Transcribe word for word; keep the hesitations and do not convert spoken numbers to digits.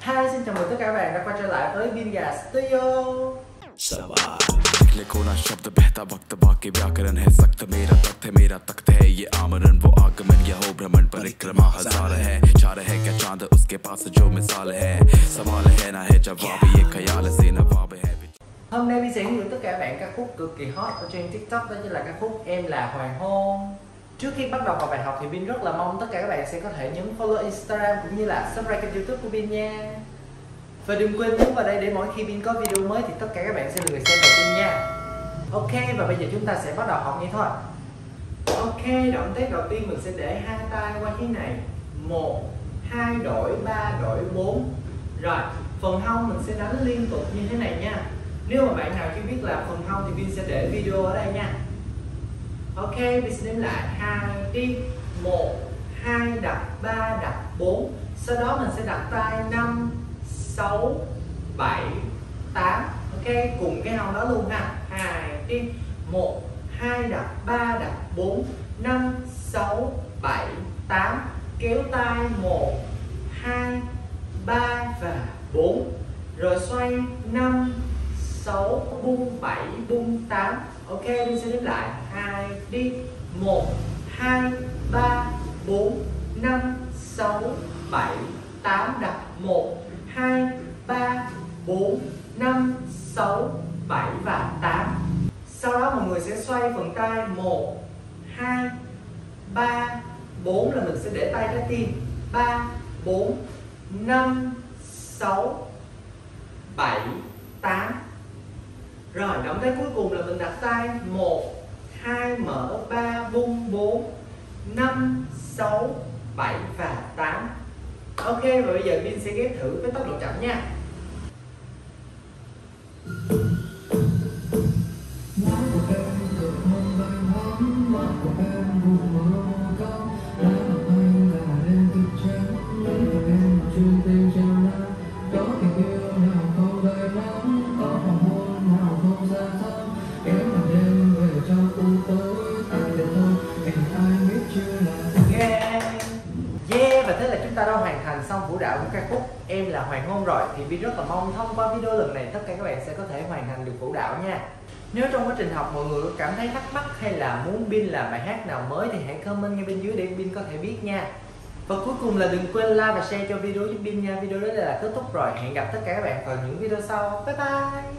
Hi, xin chào mừng tất cả các bạn đã quay trở lại với Binga Studio. निकले कोना शब्द बहता वक्त बाकी व्याकरण है सख्त मेरा तख्त है मेरा तख्त है ये आमरण वो आगमन यह हो भ्रमण परिक्रमा हजार है चार है क्या चांद उसके पास जो मिसाल है सवाल है ना है जवाब ये ख्याल से नवाब है। Hôm nay Bin sẽ hướng dẫn tất cả các bạn ca khúc cực kỳ hot ở trên TikTok, đó chính là ca khúc Em Là Hoàng Hôn. Trước khi bắt đầu vào bài học thì Bin rất là mong tất cả các bạn sẽ có thể nhấn follow Instagram cũng như là subscribe kênh YouTube của Bin nha. Và đừng quên nhấn vào đây để mỗi khi Bin có video mới thì tất cả các bạn sẽ được người xem đầu tiên nha. Ok, và bây giờ chúng ta sẽ bắt đầu học nghe thôi. Ok, động tác đầu tiên mình sẽ để hai tay qua thế này. Một, hai đổi, ba đổi, bốn. Rồi, phần hông mình sẽ đánh liên tục như thế này nha. Nếu mà bạn nào chưa biết làm phần hông thì Bin sẽ để video ở đây nha. Ok, Bin sẽ đếm lại hai đi. Một, hai đập, ba đập, bốn. Sau đó mình sẽ đặt tay năm, sáu, bảy, tám. Ok, cùng cái hông đó luôn ha. Hai đi. Một, hai đập, ba đập, bốn, năm, sáu, bảy, tám. Kéo tay một, hai, ba và bốn. Rồi xoay năm, sáu, bung bảy, bung tám. Ok, Bin sẽ đếm lại hai đi. Một, hai, ba, bốn, năm, sáu, bảy, tám. Đập một, hai, ba, bốn, năm, sáu, bảy và tám. Sau đó mọi người sẽ xoay phần tay một, hai, ba, bốn là mình sẽ để tay trái tim. ba, bốn, năm, sáu, bảy, tám. Rồi, động tác cuối cùng là mình đặt tay một, hai mở, ba bung, bốn, năm, sáu, bảy và tám. Ok, và bây giờ Bin sẽ ghép thử với tốc độ chậm nha. Yeah, và thế là chúng ta đã hoàn thành xong vũ đạo của ca khúc Em Là Hoàng Hôn rồi. Thì Bin rất là mong thông qua video lần này tất cả các bạn sẽ có thể hoàn thành được vũ đạo nha. Nếu trong quá trình học mọi người có cảm thấy thắc mắc hay là muốn Bin làm bài hát nào mới thì hãy comment ngay bên dưới để Bin có thể biết nha. Và cuối cùng là đừng quên like và share cho video giúp Bin nha. Video đó là kết thúc rồi. Hẹn gặp tất cả các bạn vào những video sau. Bye bye.